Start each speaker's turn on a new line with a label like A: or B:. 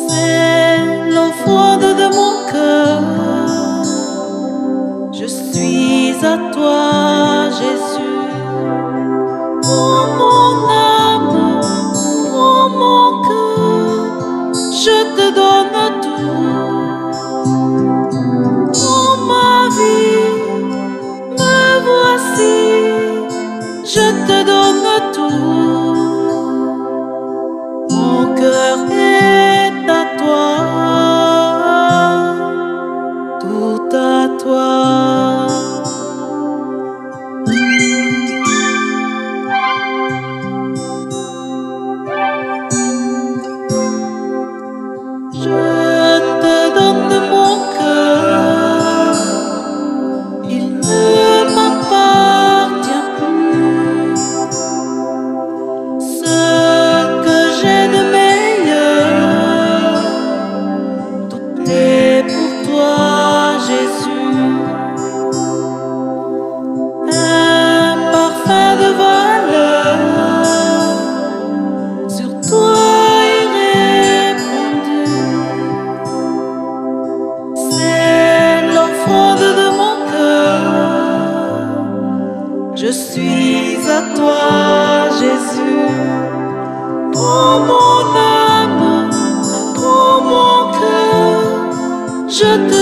A: C'est l'offrande de mon cœur. Je suis à toi, Jésus. Prends mon âme, prends mon cœur, je te donne tout. Prends ma vie, me voici, je te donne tout. Mon cœur est à toi, tout à toi. Je te donne mon cœur, il ne m'appartient plus. Ce que j'ai de meilleur, tout est pour toi, Jésus. Un parfum de valeur, sur toi est répandu. C'est l'offrande de mon cœur. Je suis à toi, Jésus. Prends mon âme, prends mon cœur, je te